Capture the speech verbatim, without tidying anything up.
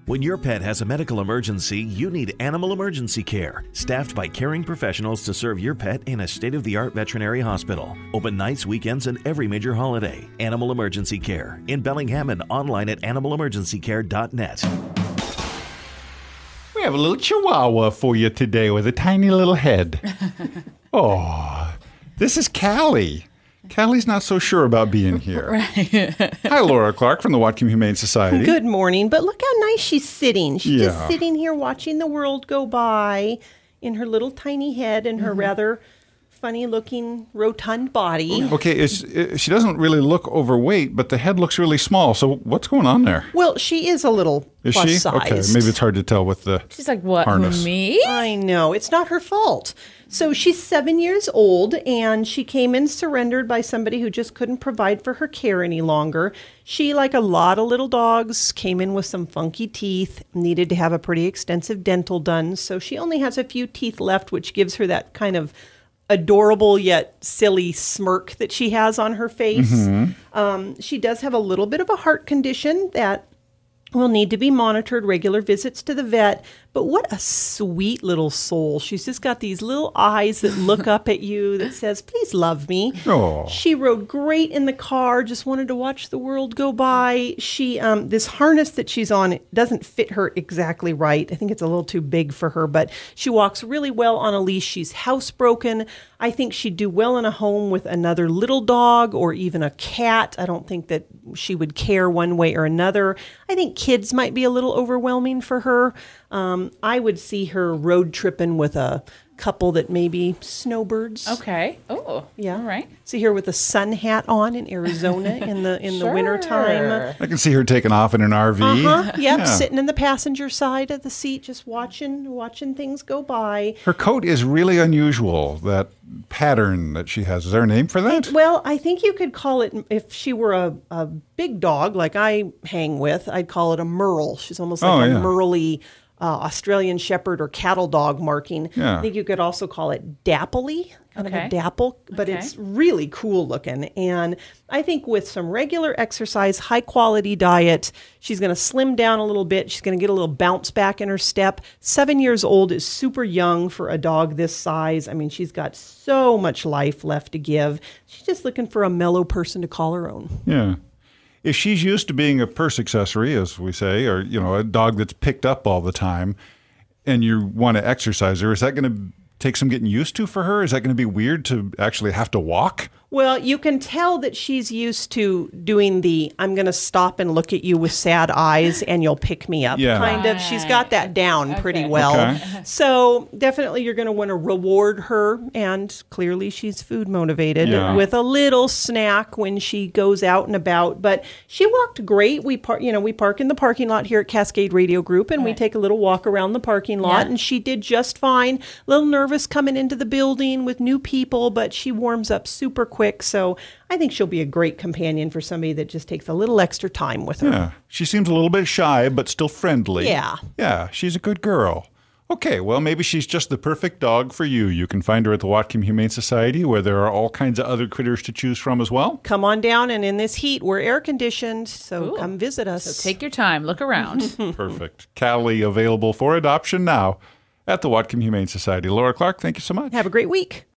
When your pet has a medical emergency, you need Animal Emergency Care, staffed by caring professionals to serve your pet in a state-of-the-art veterinary hospital. Open nights, weekends, and every major holiday. Animal Emergency Care in Bellingham and online at animal emergency care dot net. We have a little Chihuahua for you today with a tiny little head. Oh, this is Callie. Callie's not so sure about being here. Right. Hi, Laura Clark from the Whatcom Humane Society. Good morning, but look how nice she's sitting. She's Yeah. just sitting here watching the world go by in her little tiny head and her Mm-hmm. rather funny-looking rotund body. Okay, it's, it, she doesn't really look overweight, but the head looks really small. So what's going on there? Well, she is a little Is plus she? sized. Okay, maybe it's hard to tell with the She's like, what, harness. me? I know. It's not her fault. So she's seven years old, and she came in surrendered by somebody who just couldn't provide for her care any longer. She, like a lot of little dogs, came in with some funky teeth, needed to have a pretty extensive dental done. So she only has a few teeth left, which gives her that kind of adorable yet silly smirk that she has on her face. Mm-hmm. Um, she does have a little bit of a heart condition that will need to be monitored, regular visits to the vet. But what a sweet little soul. She's just got these little eyes that look up at you that says, please love me. Oh. She rode great in the car, just wanted to watch the world go by. She, um, this harness that she's on, it doesn't fit her exactly right. I think it's a little too big for her, but she walks really well on a leash. She's housebroken. I think she'd do well in a home with another little dog or even a cat. I don't think that she would care one way or another. I think kids might be a little overwhelming for her. Um, I would see her road tripping with a couple that maybe snowbirds. Okay. Oh, Yeah. All right. See her with a sun hat on in Arizona in the in the winter time. Sure. I can see her taking off in an R V. Uh-huh. Yep, Yeah. sitting in the passenger side of the seat, just watching watching things go by. Her coat is really unusual, that pattern that she has. Is there a name for that? Well, I think you could call it, if she were a, a big dog like I hang with, I'd call it a merle. She's almost like Oh, a yeah. merly uh, Australian shepherd or cattle dog marking. Yeah. I think you could also call it dappley, kind of Okay. a dapple, but Okay. it's really cool looking. And I think with some regular exercise, high quality diet, she's going to slim down a little bit. She's going to get a little bounce back in her step. Seven years old is super young for a dog this size. I mean, she's got so much life left to give. She's just looking for a mellow person to call her own. Yeah. If she's used to being a purse accessory, as we say, or, you know, a dog that's picked up all the time, and you want to exercise her, is that going to take some getting used to for her? Is that going to be weird to actually have to walk? Well, you can tell that she's used to doing the I'm going to stop and look at you with sad eyes and you'll pick me up Yeah. kind of. She's got that down pretty Okay. well. Okay. So definitely you're going to want to reward her, and clearly she's food motivated, Yeah. with a little snack when she goes out and about. But she walked great. We par- you know, we park in the parking lot here at Cascade Radio Group, and we Right. take a little walk around the parking lot, Yeah. and she did just fine. A little nervous coming into the building with new people, but she warms up super quick. So I think she'll be a great companion for somebody that just takes a little extra time with her. Yeah. She seems a little bit shy, but still friendly. Yeah. Yeah, she's a good girl. Okay, well, maybe she's just the perfect dog for you. You can find her at the Whatcom Humane Society, where there are all kinds of other critters to choose from as well. Come on down, and in this heat, we're air conditioned, so Ooh. come visit us. So take your time. Look around. Perfect. Callie available for adoption now at the Whatcom Humane Society. Laura Clark, thank you so much. Have a great week.